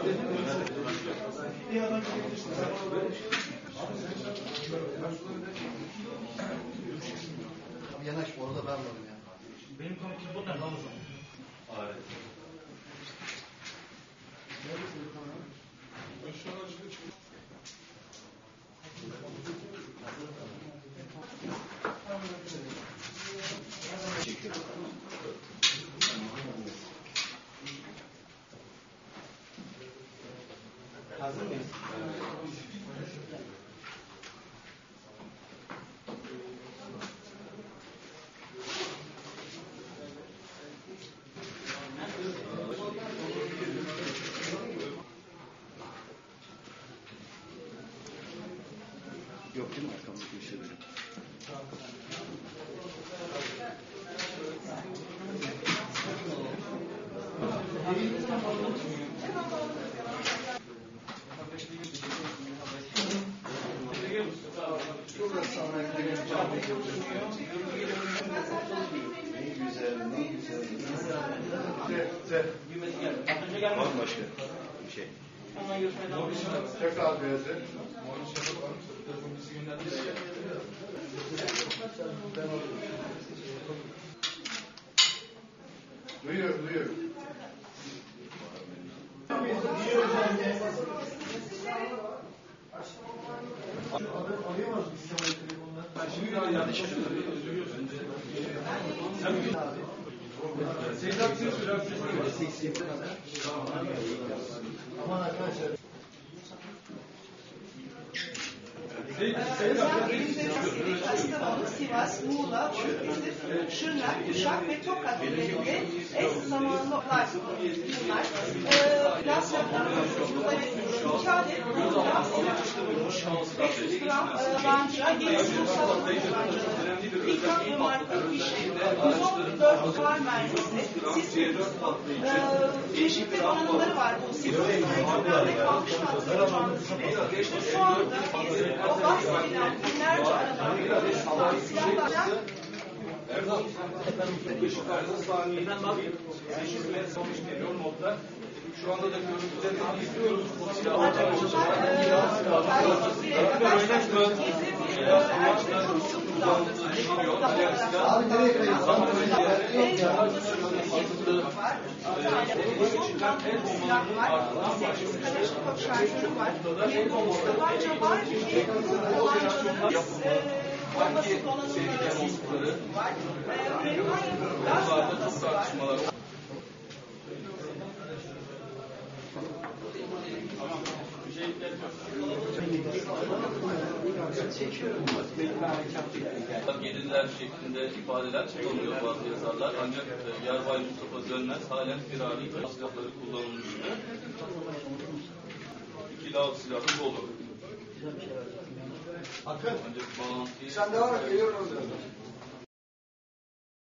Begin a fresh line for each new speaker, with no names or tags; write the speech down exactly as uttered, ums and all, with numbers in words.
Yanaş, orada ben varım ya.
Benim kankim bu nereden alacağım?
Evet.
Hazır mıyız?
Yok değil mi arkamdaki bir şey böyle? Ne güzel, ne güzel. Var mı başka bir şey?
Tekrar beyazı. Duyuyor, duyuyor.
Özel illeri Kastamonu, Sivas, Muğla, Balıkesir, Şırnak, Uşak ve Tokat illerinde eş zamanlı olay bunlar. Gaz yapıları konusunda iki adet gaz beş yüz gram banca, gerisi ulusal bancaları, İKAM ve marka fişi, yüz on dört kar mermisi, sis kutusu, çeşitli donanımları var bu sis kutusu ve kalkış hatları gibi. Şu anda biz o bahsedilen binlerce aradan silahlardan
Beşiktaş'ta saniyeden sekiz metre sonuç geliyor modda. Şu anda da görüntüleri izliyoruz. Bu silahlar
Abi nereye kayıyorsun?
Bombası donanımları var. Gaz bombası var.
Gelirler şeklinde ifadeler kullanıyor bazı yazarlar. Ancak e, Yarbay Mustafa Dönmez halen firari silahları kullanılmıştı. İki lav silahı dolu.
Akın,
Ancak bağlantıyı...
sen devam et, geliyorum orada.